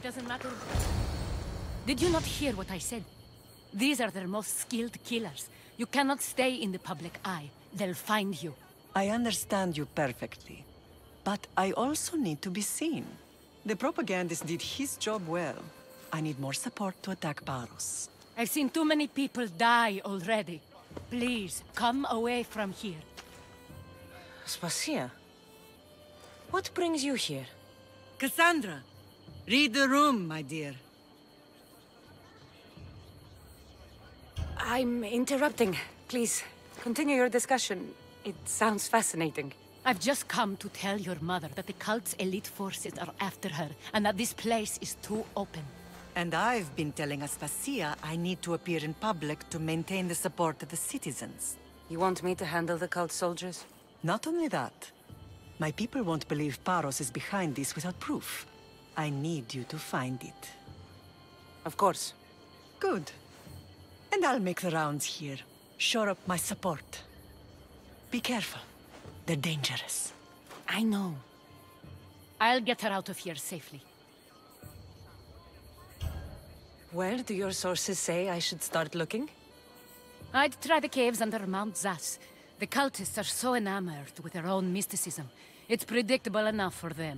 doesn't matter. Did you not hear what I said? These are their most skilled killers. You cannot stay in the public eye. They'll find you. I understand you perfectly. But I also need to be seen. The propagandist did his job well. I need more support to attack Paros. I've seen too many people die already. Please, come away from here. Spasiya, what brings you here? Cassandra, read the room, my dear. I'm interrupting. Please, continue your discussion. It sounds fascinating. I've just come to tell your mother that the cult's elite forces are after her, and that this place is too open. And I've been telling Aspasia I need to appear in public to maintain the support of the citizens. You want me to handle the cult soldiers? Not only that. My people won't believe Paros is behind this without proof. I need you to find it. Of course. Good. And I'll make the rounds here. Shore up my support. Be careful. They're dangerous. I know. I'll get her out of here safely. Where do your sources say I should start looking? I'd try the caves under Mount Zas. The cultists are so enamored with their own mysticism. It's predictable enough for them.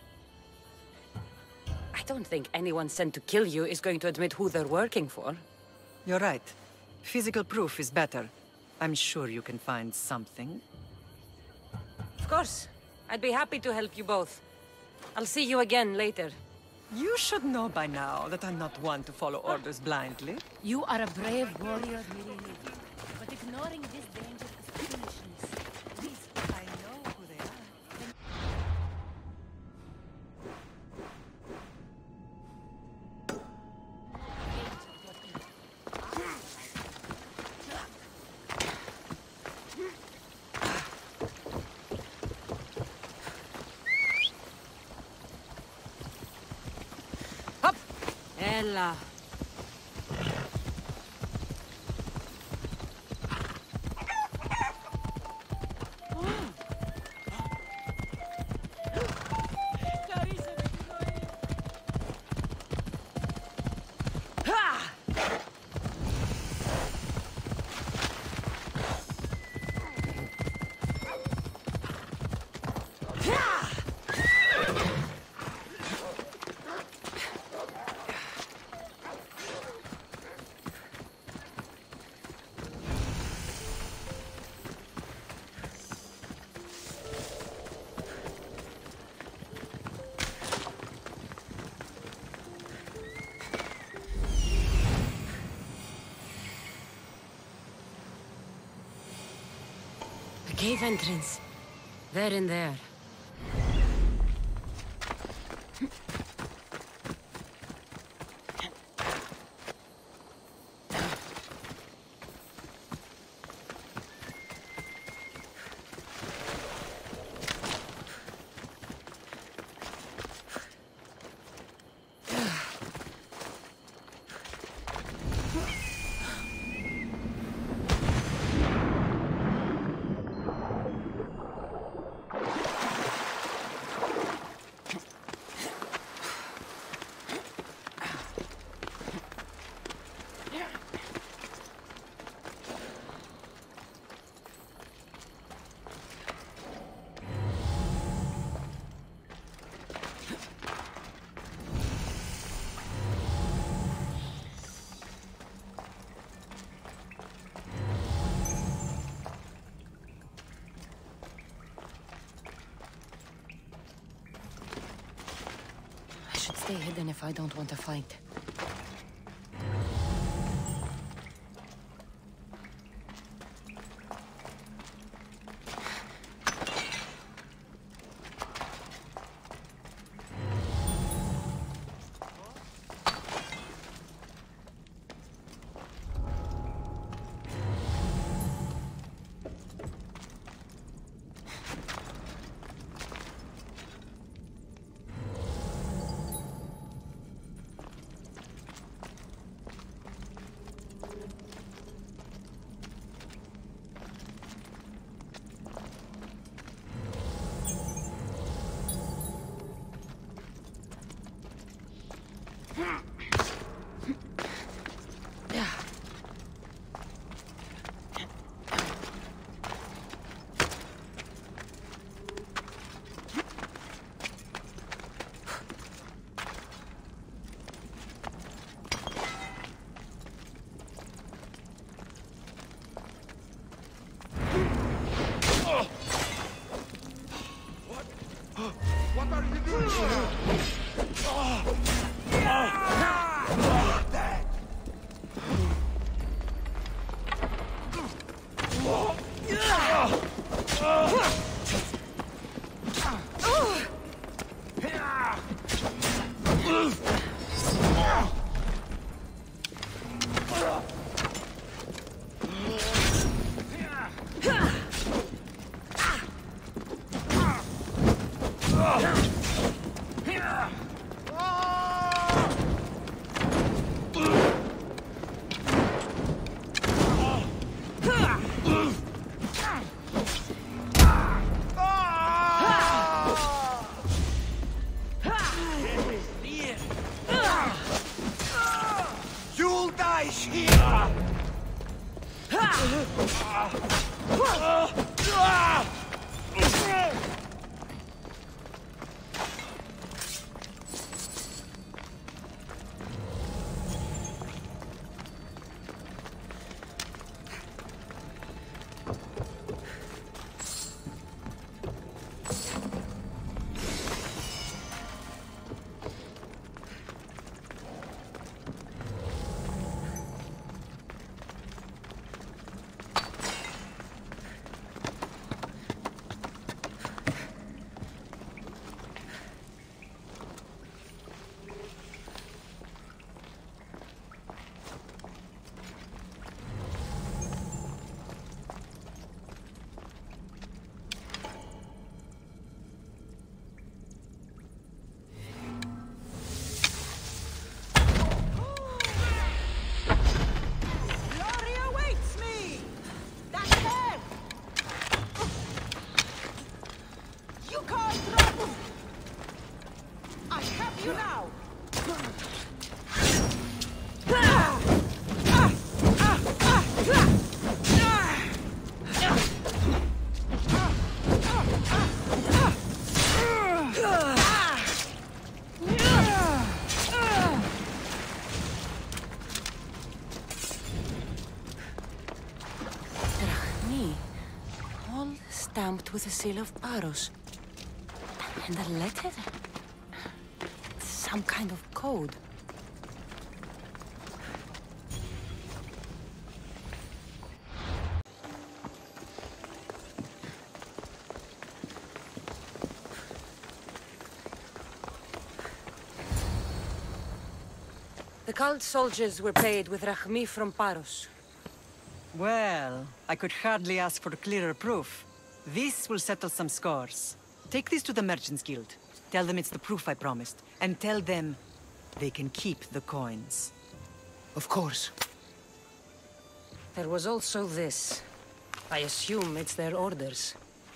I don't think anyone sent to kill you is going to admit who they're working for. You're right. Physical proof is better. I'm sure you can find something. Of course. I'd be happy to help you both. I'll see you again later. You should know by now that I'm not one to follow orders blindly. You are a brave warrior, Miri. But ignoring this danger is foolishness. Please, I know who they are. Ella. Cave entrance. They're in there. Stay hidden if I don't want to fight. You'll die here! Stamped with the seal of Paros. And a letter? Some kind of code. The cult soldiers were paid with Rahmi from Paros. Well, I could hardly ask for clearer proof. This will settle some scores. Take this to the Merchants Guild. Tell them it's the proof I promised. And tell them they can keep the coins. Of course. There was also this. I assume it's their orders.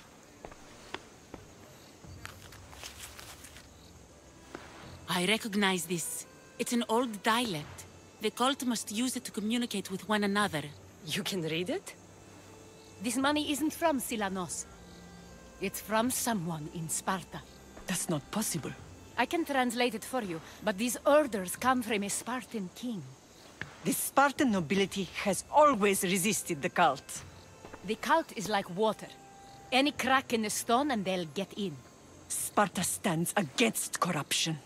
I recognize this. It's an old dialect. The cult must use it to communicate with one another. You can read it? This money isn't from Silanos. It's from someone in Sparta. That's not possible. I can translate it for you, but these orders come from a Spartan king. The Spartan nobility has always resisted the cult. The cult is like water. Any crack in the stone and they'll get in. Sparta stands against corruption.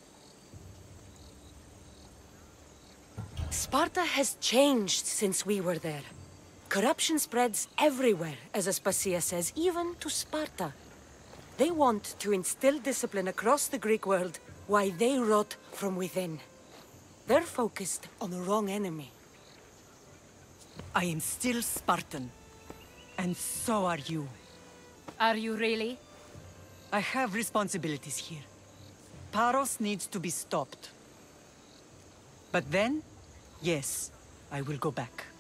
Sparta has changed since we were there. Corruption spreads everywhere, as Aspasia says, even to Sparta. They want to instill discipline across the Greek world, while they rot from within. They're focused on the wrong enemy. I am still Spartan. And so are you. Are you really? I have responsibilities here. Paros needs to be stopped. But then, yes, I will go back.